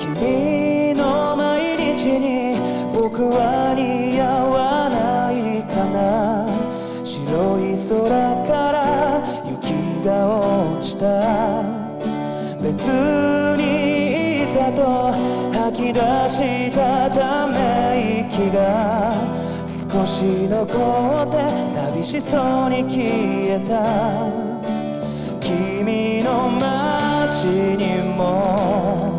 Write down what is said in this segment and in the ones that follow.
君の毎日に僕は似合わないかな。白い空から雪が落ちた。別にいざと吐き出したため息が少し残って寂しそうに消えた。君の街にも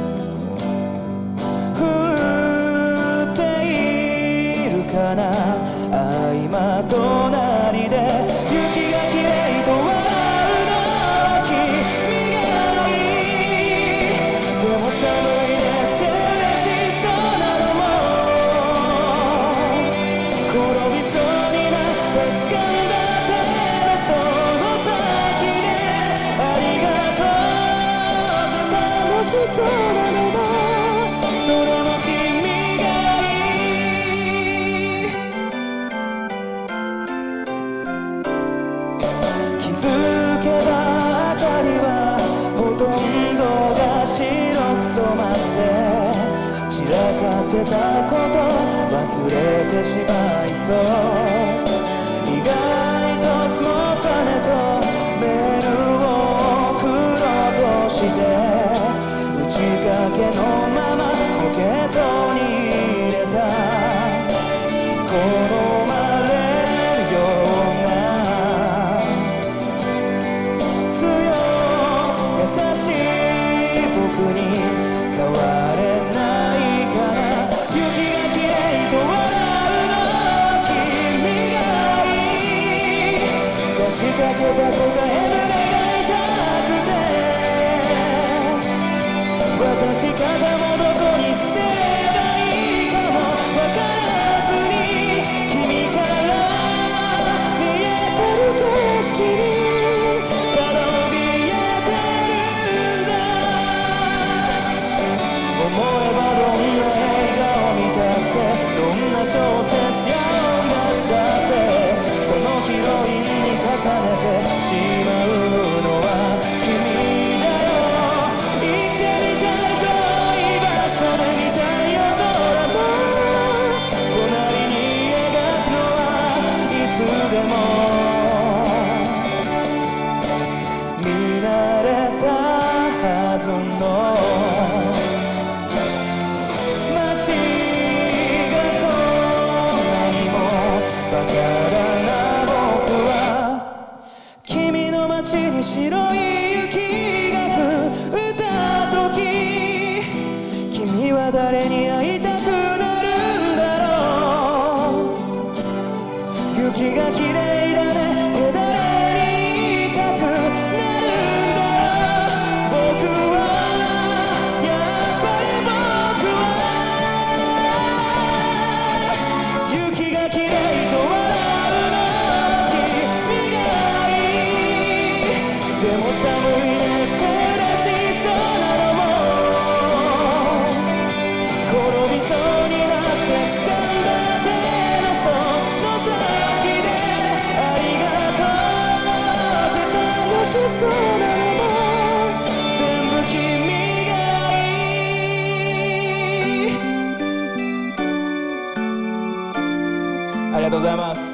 降っているかな。今隣で雪がきれいと笑うのは君がいい。でも寒いねって嬉しそうなのも転びそうになって掴んだ手のその先でありがとうって楽しそうなのもそれも君がいい。気づけば辺りはほとんどが白く染まって散らかってたこと忘れてしまいそう。意外と積もったねとメールを送ろうとして打ち掛けのままポケットに入れた。好まれるような強い優しい僕に変われないかな。雪がきれいと笑うのは君がいい。出しかけた答え胸が痛くて私肩もどこに捨てればいいかもわからずに君から見えてる景色にただ怯えてるんだ。思えばどんな映画を見たってどんな小説や音楽だってそのヒロインに重ねてしまうのは君だよ。行ってみたい遠い場所で見たい夜空も隣に描くのはいつでも見慣れたはずの街がこんなにもバカだな。僕は君の街に白い雪が降った時君は誰に会いたくなるんだろう。雪がきれいだねって誰に言いたくなるんだろう。僕はやっぱり僕は雪がきれいと笑うのは君がいい。でも寒いねって嬉しそうなのも転びそうになって掴んだ手のその先でありがとうって楽しそうなのも全部君がいい。ありがとうございます。